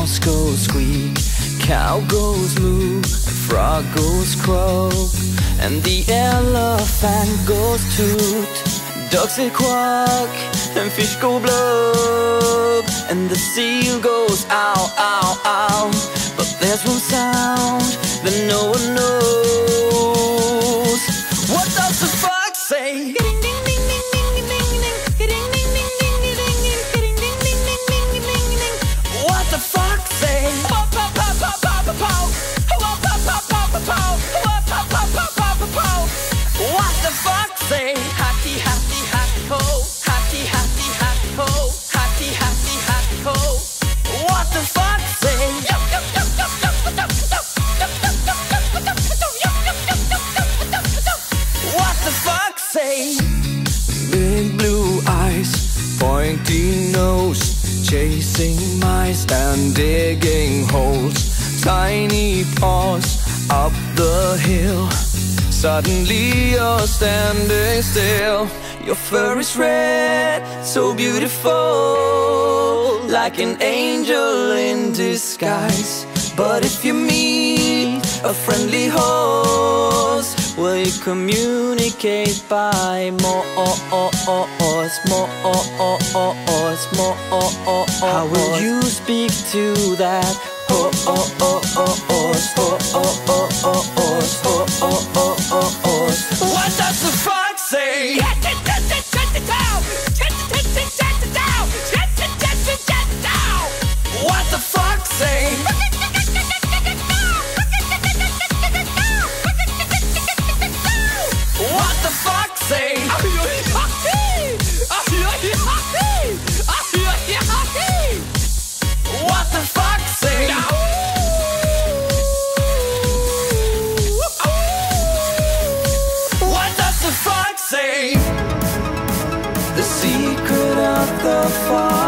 mouse goes squeak, cow goes moo, and frog goes croak, and the elephant goes toot. Ducks say quack, and fish go blub, and the seal goes ow, ow, ow. But there's one sound that no one knows. What does the fox say? What the fox say? What the fox say? Happy, happy, happy ho. Happy, happy, happy ho. Happy, happy, happy ho. What the fox say? What the fox say? Big blue eyes, pointy nose, chasing mice and digging holes. Tiny paws up the hill. Suddenly you're standing still. Your fur is red, so beautiful, like an angel in disguise. But if you meet a friendly horse, will you communicate by more? How will you speak to that horse? What does the fox say? What the fox say? What the fox say? What the fox say? What does the fox say? The secret of the fox.